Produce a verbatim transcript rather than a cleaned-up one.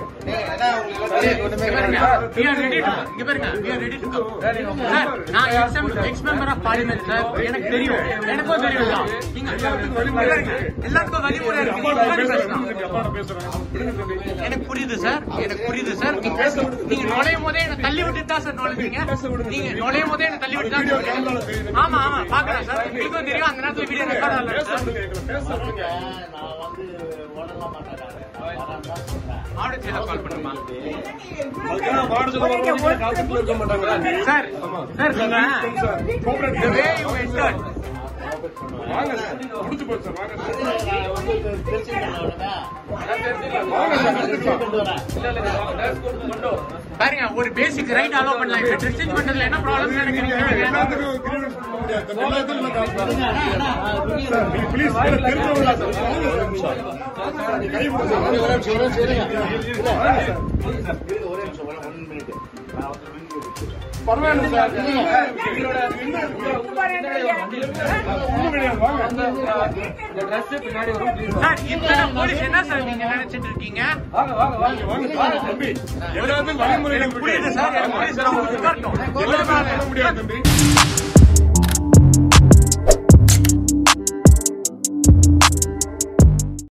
எனக்கு தெரியும், எனக்கும் தெரியும். எல்லாத்துக்கும் வழிமுறை எனக்கு புரியுது சார், எனக்கு புரியுது சார். நீங்க நுழையும் போதே என்ன தள்ளி விட்டு தான் சார் நுழைஞ்சீங்க. நீங்க நுழையும் போதே என்ன தள்ளி விட்டு தான். ஆமா ஆமா பாக்குறேன் சார், உங்களுக்கும் தெரியும். அந்த நேரத்துல வீடியோ ரெக்கார்ட் ஆகல சார். ஆடியோ கால் பண்ணுமா சார்? சார் பாருங்க, ஒரு பேசிக் ரைட் அலோ பண்ணலாம். இப்ப ட்ரெஸ்ஸிங் பண்றதுல என்ன ப்ராப்ளம் நினைக்கிறீங்க? பரவாயில்ல சார், இத்தனை போலீஸ் என்ன சார் நீங்க நினைச்சிட்டு இருக்கீங்க? புரியுது சார், முடியாது தம்பி.